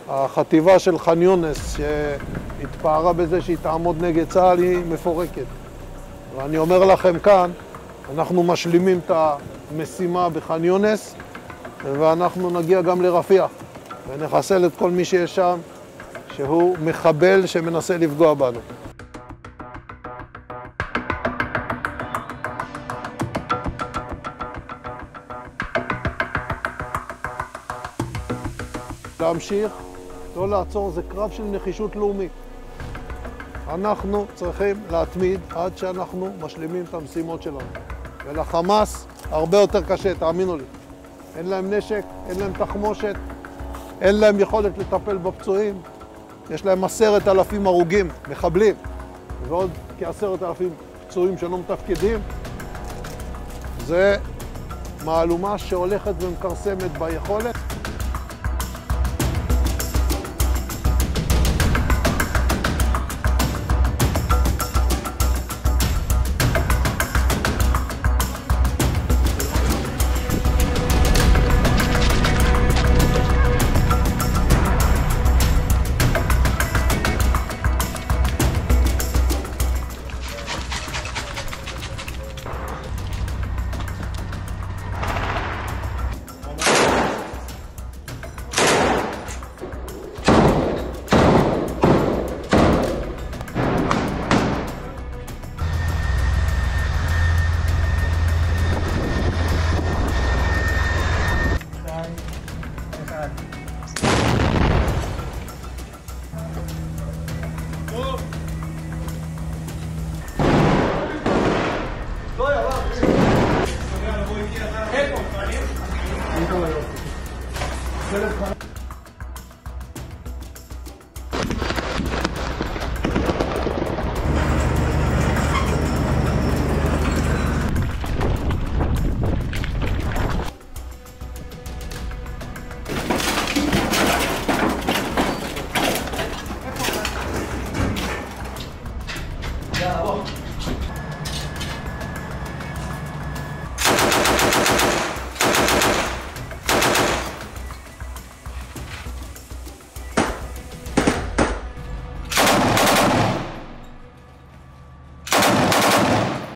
החטיבה של ח'אן יונס, שהתפארה בזה שהיא תעמוד נגד צה"ל, היא מפורקת. ואני אומר לכם כאן, אנחנו משלימים את המשימה בח'אן יונס, ואנחנו נגיע גם לרפיח, ונחסל את כל מי שיש שם, שהוא מחבל שמנסה לפגוע בנו. להמשיך, לא לעצור, זה קרב של נחישות לאומית. אנחנו צריכים להתמיד עד שאנחנו משלימים את המשימות שלנו. ולחמאס הרבה יותר קשה, תאמינו לי. אין להם נשק, אין להם תחמושת, אין להם יכולת לטפל בפצועים. יש להם 10,000 הרוגים, מחבלים, ועוד כ10,000 פצועים שלא מתפקדים. זה מהלומה שהולכת ומכרסמת ביכולת.